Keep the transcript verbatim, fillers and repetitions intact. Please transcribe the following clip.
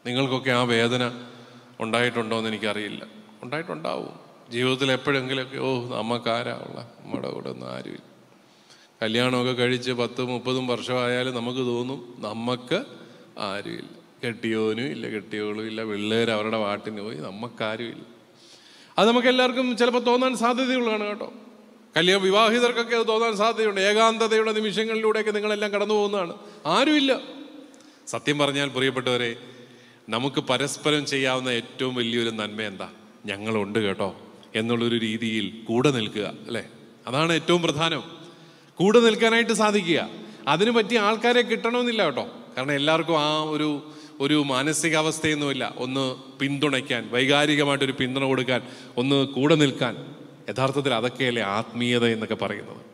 നിങ്ങൾക്കൊക്കെ ആ വേദന ഉണ്ടായിട്ടുണ്ടോ എന്ന് എനിക്കറിയില്ല. ഉണ്ടായിട്ടുണ്ടാവും ജീവിതത്തിൽ എപ്പോഴെങ്കിലുമൊക്കെ. ഓ, നമുക്കാരാ ഉള്ള, നമ്മുടെ കൂടെ ഒന്നും ആരുമില്ല. കല്യാണമൊക്കെ കഴിച്ച് പത്ത് മുപ്പതും വർഷമായാലും നമുക്ക് തോന്നും നമുക്ക് ആരുമില്ല. കെട്ടിയോനും ഇല്ല, കെട്ടിയോളും ഇല്ല, പിള്ളേർ അവരുടെ വാട്ടിന് പോയി, നമുക്കാരും ഇല്ല. അത് നമുക്ക് എല്ലാവർക്കും ചിലപ്പോൾ തോന്നാൻ സാധ്യതയുള്ളതാണ് കേട്ടോ. കല്യാണ വിവാഹിതർക്കൊക്കെ അത് തോന്നാൻ സാധ്യതയുണ്ട്. ഏകാന്തതയുടെ നിമിഷങ്ങളിലൂടെയൊക്കെ നിങ്ങളെല്ലാം കടന്നു പോകുന്നതാണ്. ആരുമില്ല. സത്യം പറഞ്ഞാൽ പ്രിയപ്പെട്ടവരെ, നമുക്ക് പരസ്പരം ചെയ്യാവുന്ന ഏറ്റവും വലിയൊരു നന്മ എന്താ? ഞങ്ങളുണ്ട് കേട്ടോ എന്നുള്ളൊരു രീതിയിൽ കൂടെ നിൽക്കുക, അല്ലേ? അതാണ് ഏറ്റവും പ്രധാനം. കൂടെ നിൽക്കാനായിട്ട് സാധിക്കുക. അതിന് പറ്റിയ ആൾക്കാരെ കിട്ടണമെന്നില്ല കേട്ടോ. കാരണം എല്ലാവർക്കും ആ ഒരു ഒരു മാനസികാവസ്ഥയൊന്നുമില്ല. ഒന്ന് പിന്തുണയ്ക്കാൻ, വൈകാരികമായിട്ടൊരു പിന്തുണ കൊടുക്കാൻ, ഒന്ന് കൂടെ നിൽക്കാൻ. യഥാർത്ഥത്തിൽ അതൊക്കെയല്ലേ ആത്മീയത എന്നൊക്കെ പറയുന്നത്.